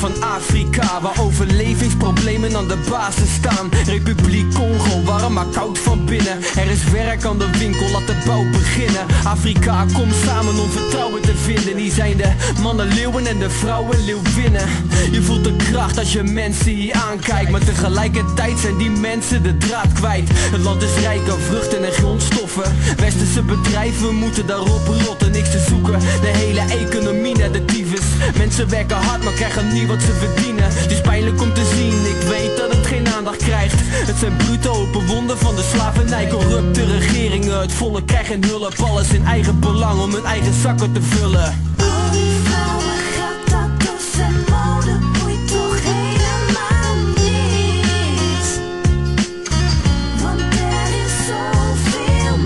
van Afrika, waar overlevingsproblemen aan de basis staan. Republiek Congo, warm maar koud van binnen. Er is werk aan de winkel, laat de bouw beginnen. Afrika, kom samen om vertrouwen te vinden. Hier zijn de mannen leeuwen en de vrouwen leeuwinnen. Je voelt de kracht als je mensen hier aankijkt, maar tegelijkertijd zijn die mensen de draad kwijt. Het land is rijk aan vruchten en grondstoffen. Westerse bedrijven moeten daarop rotten, niks te zoeken. De hele economie naar de tyfus. Mensen werken hard maar krijgen niet wat ze verdienen. Het is pijnlijk om te zien, ik weet dat het geen aandacht krijgt. Het zijn brute open wonden van de slavernij. Corrupte regeringen, het volk krijgt geen hulp. Alles in eigen belang om hun eigen zakken te vullen. Al die vrouwen, gratatos en mode boeit toch helemaal niets. Want er is zoveel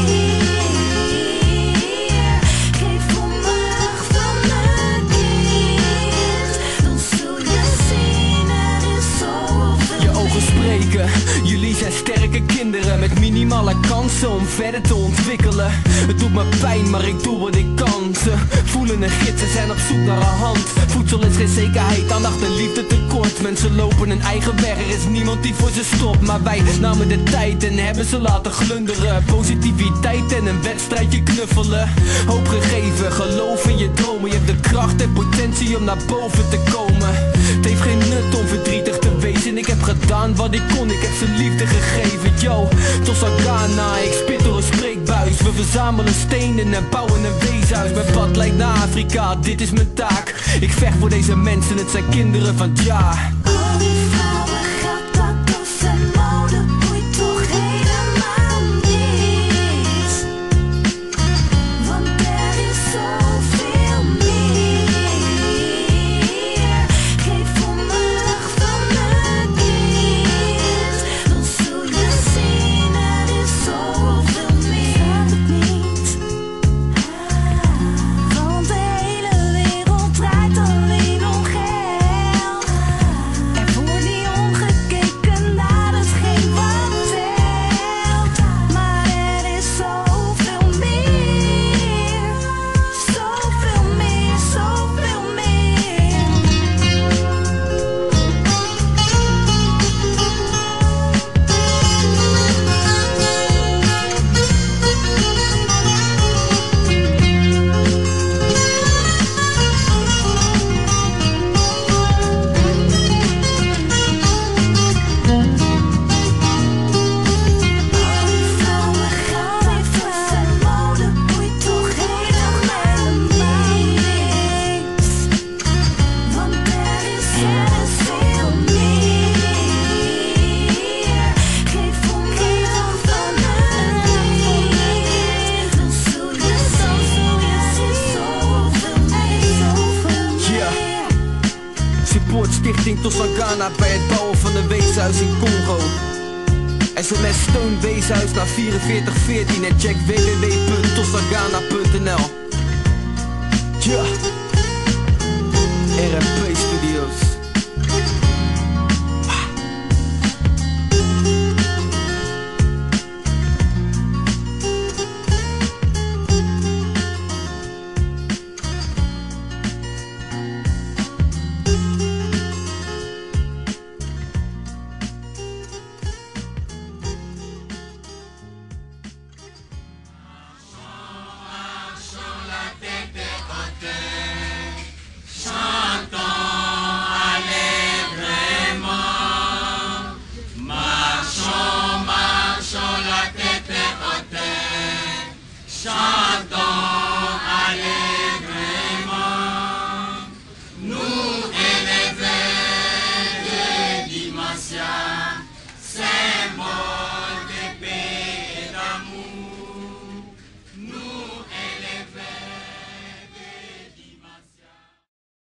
meer. Geef om de rug van een kind, dan zul je zien er is zoveel. Je ogen spreken, jullie zijn sterke kinderen met minimale kansen om verder te ontwikkelen. Het doet me pijn, maar ik doe wat ik kan. Ze voelen een gids, ze zijn op zoek naar een hand. Voedsel is geen zekerheid, aandacht en liefde tekort. Mensen lopen hun eigen weg, er is niemand die voor ze stopt. Maar wij namen de tijd en hebben ze laten glunderen. Positiviteit en een wedstrijdje knuffelen. Hoop gegeven, geloof in je dromen. Je hebt de kracht en potentie om naar boven te komen. Het heeft geen nut om verdrietig te wezen. Ik heb gedaan wat ik kon, ik heb ze liefde gegeven. Yo, Tosagana, ik spit door een spreekbuis. We verzamelen stenen en bouwen een weeshuis. Mijn pad leidt naar Afrika, dit is mijn taak. Ik vecht voor deze mensen, het zijn kinderen van Jah. Al die vrouwen, gratatos en mode boeit toch helemaal niets. Want er is zoveel meer. Geef om de rug van een kind, dan zul je zien er is zoveel meer. Want de hele wereld draait alleen om geld. Er wordt niet omgekeken naar hetgeen wat telt. Maar er is zoveel meer. Zoveel meer, zoveel meer. Al die vrouwen, gratatos en mode boeit toch helemaal niks. Want er is veel meer. Geef om de rug van een kind, dan zul je zien er is zoveel meer. Yeah. Support Stichting Tosagana bij het bouwen van een weeshuis in Congo. SMS steun weeshuis naar 4414 en check www.tosagana.nl. Yeah.